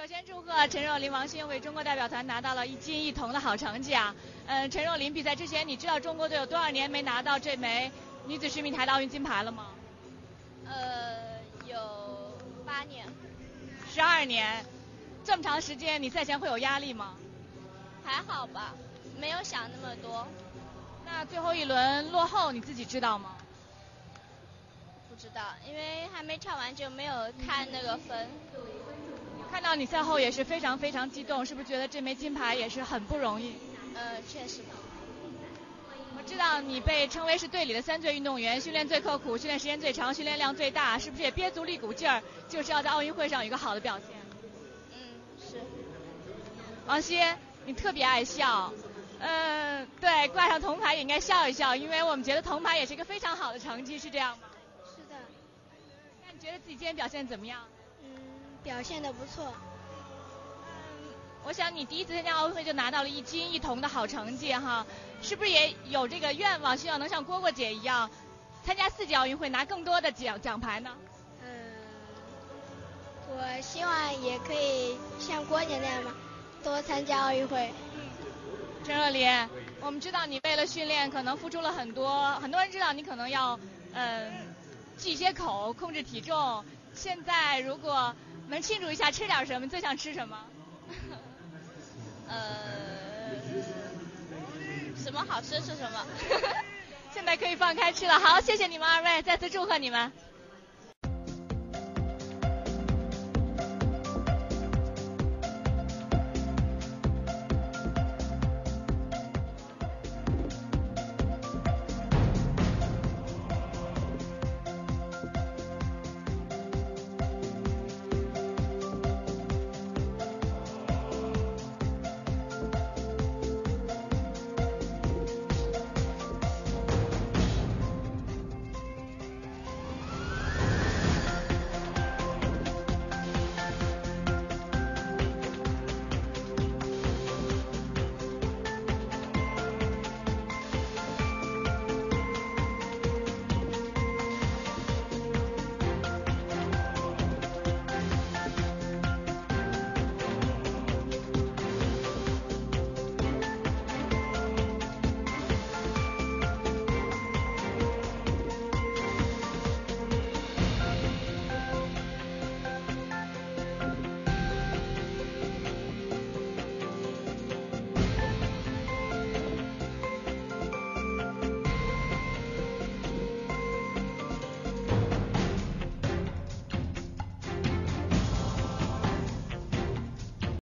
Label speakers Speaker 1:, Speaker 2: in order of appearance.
Speaker 1: 首先祝贺陈若琳、王鑫为中国代表团拿到了1金1铜的好成绩啊！陈若琳比赛之前，你知道中国队有多少年没拿到这枚女子10米台的奥运金牌了吗？
Speaker 2: 有8年。
Speaker 1: 12年，这么长时间，你赛前会有压力吗？
Speaker 2: 还好吧，没有想那么多。
Speaker 1: 那最后一轮落后，你自己知道吗？
Speaker 2: 不知道，因为还没跳完就没有看那个分。
Speaker 1: 看到你赛后也是非常非常激动，是不是觉得这枚金牌也是很不容易？
Speaker 2: 确实。
Speaker 1: 我知道你被称为是队里的3最运动员，训练最刻苦，训练时间最长，训练量最大，是不是也憋足了一股劲儿，就是要在奥运会上有一个好的表现？
Speaker 2: 是。
Speaker 1: 王鑫，你特别爱笑，对，挂上铜牌也应该笑一笑，因为我们觉得铜牌也是一个非常好的成绩，是这样吗？
Speaker 3: 是的。
Speaker 1: 那你觉得自己今天表现怎么样？
Speaker 3: 表现得不错。
Speaker 1: 我想你第一次参加奥运会就拿到了1金1铜的好成绩哈，是不是也有这个愿望，希望能像蝈蝈姐一样，参加4届奥运会拿更多的奖牌呢？
Speaker 3: 我希望也可以像蝈姐那样嘛，多参加奥运会。
Speaker 1: 陈若琳，我们知道你为了训练可能付出了很多，很多人知道你可能要忌些口，控制体重。现在如果能庆祝一下，吃点什么？最想吃什么？
Speaker 2: 什么好吃是什么？
Speaker 1: 现在可以放开吃了。好，谢谢你们2位，再次祝贺你们。